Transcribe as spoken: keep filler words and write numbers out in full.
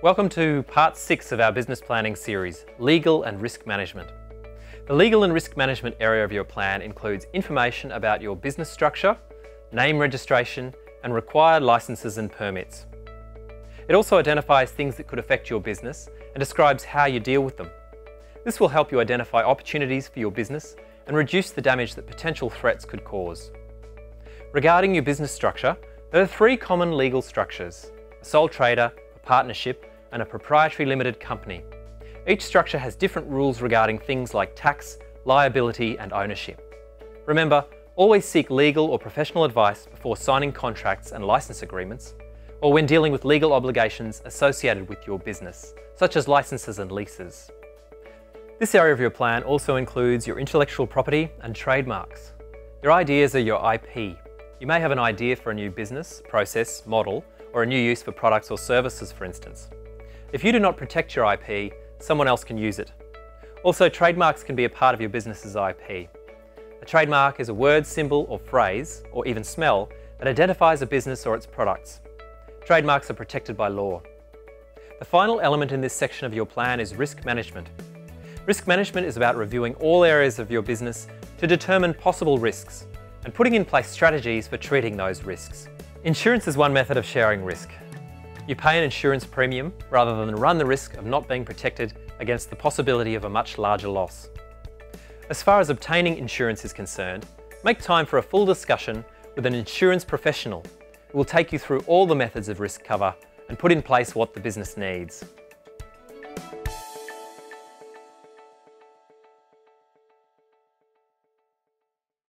Welcome to part six of our business planning series, Legal and Risk Management. The legal and risk management area of your plan includes information about your business structure, name registration, and required licenses and permits. It also identifies things that could affect your business and describes how you deal with them. This will help you identify opportunities for your business and reduce the damage that potential threats could cause. Regarding your business structure, there are three common legal structures: a sole trader, a partnership, and a proprietary limited company. Each structure has different rules regarding things like tax, liability, and ownership. Remember, always seek legal or professional advice before signing contracts and license agreements, or when dealing with legal obligations associated with your business, such as licenses and leases. This area of your plan also includes your intellectual property and trademarks. Your ideas are your I P. You may have an idea for a new business, process, model, or a new use for products or services, for instance. If you do not protect your I P, someone else can use it. Also, trademarks can be a part of your business's I P. A trademark is a word, symbol, or phrase, or even smell, that identifies a business or its products. Trademarks are protected by law. The final element in this section of your plan is risk management. Risk management is about reviewing all areas of your business to determine possible risks and putting in place strategies for treating those risks. Insurance is one method of sharing risk. You pay an insurance premium rather than run the risk of not being protected against the possibility of a much larger loss. As far as obtaining insurance is concerned, make time for a full discussion with an insurance professional who will take you through all the methods of risk cover and put in place what the business needs.